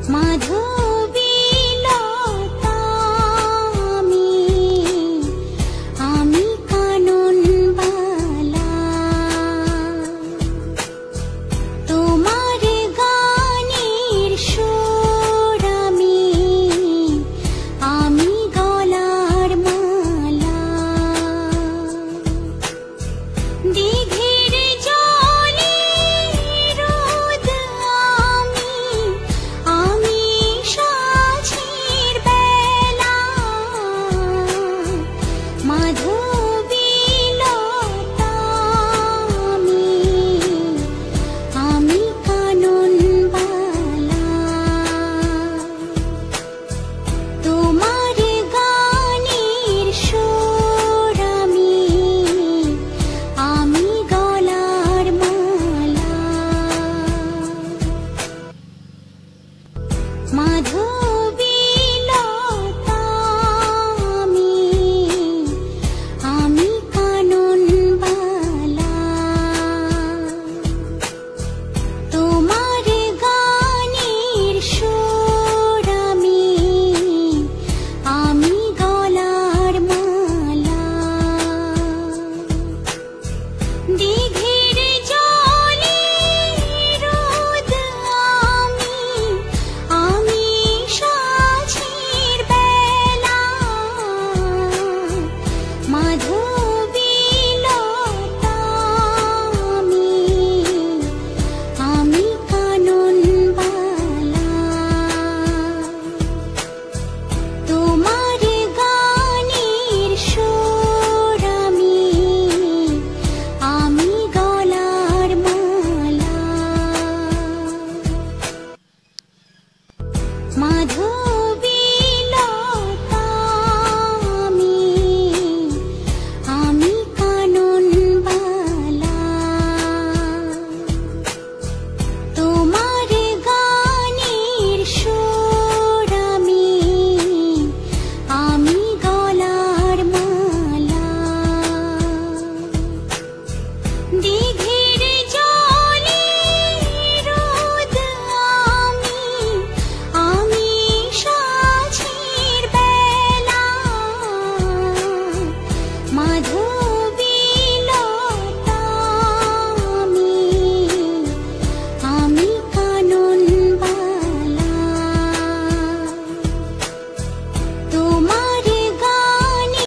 মাধবীলতা আমি কানন বালা তোমার গানের সুর আমি গলার মালা দিঘির জলে রোদ আমি সাঁঝের বেলা মাধবীলতা আমি কানন বালা তোমার গানের সুর আমি গলার মালা মাধবীলতা আমি কানন বালা তোমার গানের সুর আমি গলার মালা দিঘির জলে রোদ আমি সাঁঝের বেলা মাধবীলতা আমি কানন বালা তোমার গানের সুর আমি গলার মালা মাধবীলতা আমি কানন বালা তোমার গানের সুর আমি গলার মালা দিঘি